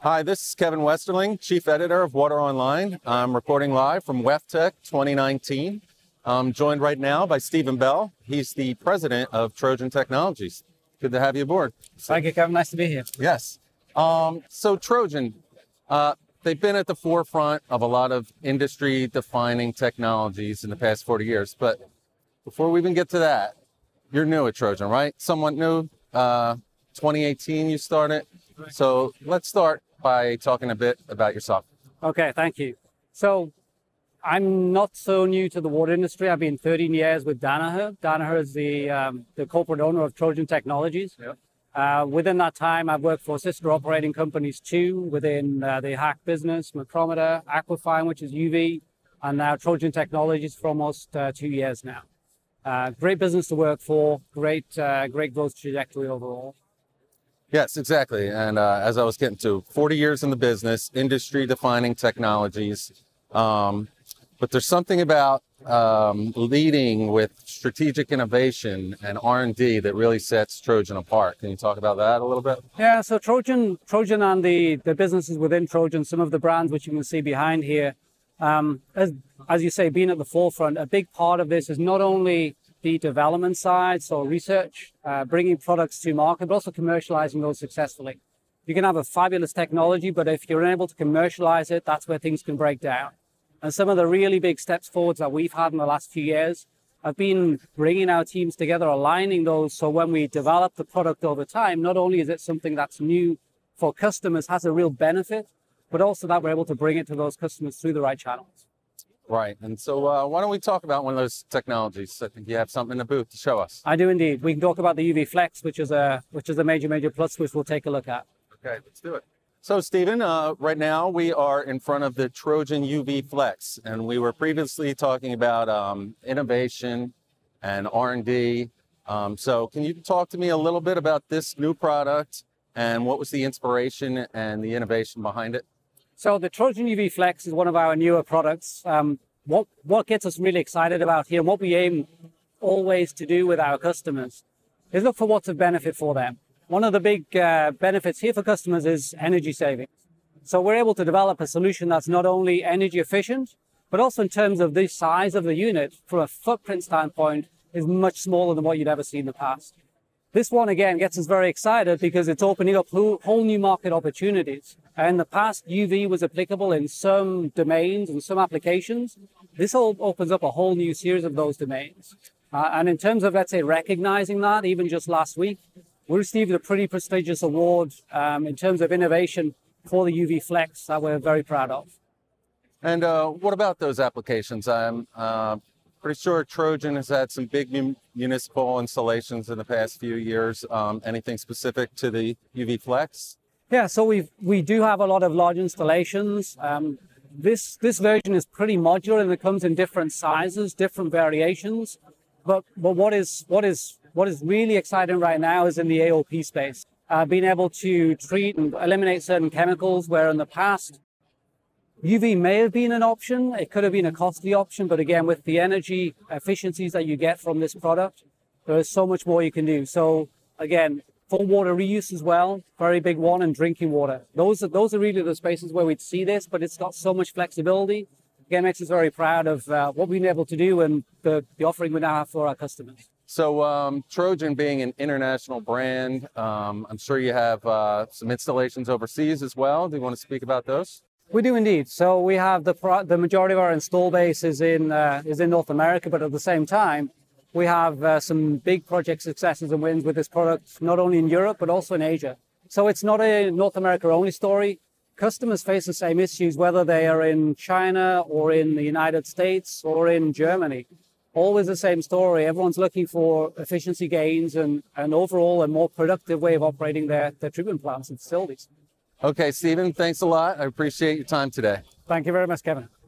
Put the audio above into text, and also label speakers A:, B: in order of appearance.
A: Hi, this is Kevin Westerling, Chief Editor of Water Online. I'm recording live from WEFTEC 2019. I'm joined right now by Stephen Bell. He's the President of Trojan Technologies. Good to have you aboard.
B: Thank you, Kevin. Nice to be here.
A: Yes. So Trojan, they've been at the forefront of a lot of industry-defining technologies in the past 40 years. But before we even get to that, you're new at Trojan, right? Somewhat new. 2018 you started. So let's start by talking a bit about yourself.
B: Okay, thank you. So I'm not so new to the water industry. I've been 13 years with Danaher. Danaher is the corporate owner of Trojan Technologies. Yep. Within that time, I've worked for sister operating companies too, within the hack business, Micrometer, Aquafine, which is UV, and now Trojan Technologies for almost 2 years now. Great business to work for, great growth trajectory overall.
A: Yes, exactly. And as I was getting to, 40 years in the business, industry-defining technologies. But there's something about leading with strategic innovation and R&D that really sets Trojan apart. Can you talk about that a little bit?
B: Yeah, so Trojan and the businesses within Trojan, some of the brands which you can see behind here, as you say, being at the forefront, a big part of this is not only the development side, so research, bringing products to market, but also commercializing those successfully. You can have a fabulous technology, but if you're unable to commercialize it, that's where things can break down. And some of the really big steps forwards that we've had in the last few years have been bringing our teams together, aligning those, so when we develop the product over time, not only is it something that's new for customers, has a real benefit, but also that we're able to bring it to those customers through the right channels.
A: Right. And so why don't we talk about one of those technologies? I think you have something in the booth to show us.
B: I do indeed. We can talk about the UVFlex, which is a major plus, which we'll take a look at.
A: Okay, let's do it. So Stephen, right now we are in front of the TrojanUVFlex, and we were previously talking about innovation and R&D. So can you talk to me a little bit about this new product and what was the inspiration and the innovation behind it?
B: So the TrojanUVFlex is one of our newer products. What gets us really excited about here, and what we aim always to do with our customers, is look for what's of benefit for them. One of the big benefits here for customers is energy savings. So we're able to develop a solution that's not only energy efficient, but also in terms of the size of the unit, from a footprint standpoint, is much smaller than what you'd ever see in the past. This one, again, gets us very excited because it's opening up whole new market opportunities. In the past, UV was applicable in some domains and some applications. This all opens up a whole new series of those domains. And in terms of, let's say, recognizing that, even just last week, we received a pretty prestigious award in terms of innovation for the UVFlex that we're very proud of.
A: And what about those applications? I'm pretty sure Trojan has had some big municipal installations in the past few years. Anything specific to the UVFlex?
B: Yeah, so we do have a lot of large installations. This version is pretty modular, and it comes in different sizes, different variations. But what is really exciting right now is in the AOP space. Being able to treat and eliminate certain chemicals, where in the past UV may have been an option, it could have been a costly option, but again, with the energy efficiencies that you get from this product, there is so much more you can do. So again, for water reuse as well, very big one, and drinking water. Those are really the spaces where we'd see this, but it's got so much flexibility. Again, makes us very proud of what we've been able to do and the offering we now have for our customers.
A: So Trojan being an international brand, I'm sure you have some installations overseas as well. Do you want to speak about those?
B: We do indeed. So we have the majority of our install base is in North America, but at the same time, we have some big project successes and wins with this product, not only in Europe, but also in Asia. So it's not a North America only story. Customers face the same issues, whether they are in China or in the United States or in Germany. Always the same story. Everyone's looking for efficiency gains and overall a more productive way of operating their treatment plants and facilities.
A: Okay, Stephen, thanks a lot. I appreciate your time today.
B: Thank you very much, Kevin.